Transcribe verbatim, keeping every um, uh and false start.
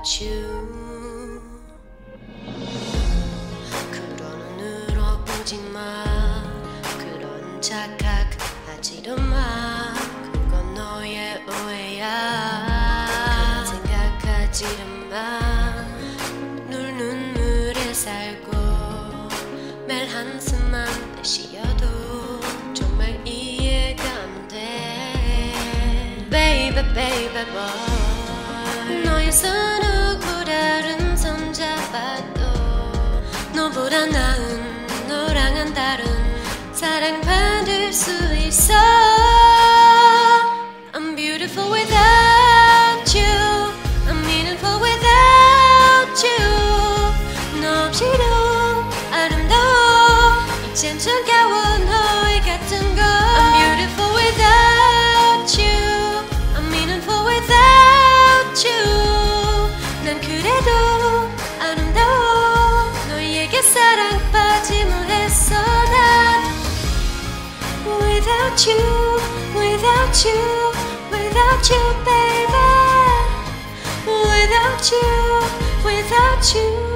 without you. 그런 눈으로 보지 마. 그런 착각하지도 마. 그건 너의 오해야. 그런 생각하지도 마. 늘 눈물에 살고 매일 한숨만 내쉬어도 정말 이해가 안 돼. Baby baby boy, 너에서 누구 다른 손 잡아도 너보다 나은 너랑은 다른 사랑받을 수 있어. I'm beautiful without you. I'm meaningful without you. 너 없이도 아름다워. 이젠 차가워 너의 같은 걸. I'm beautiful without you. I'm meaningful without you. 난 그래도 아름다워. 너에게 사랑받지 못했어 난. Without you, without you, without you baby. Without you, without you.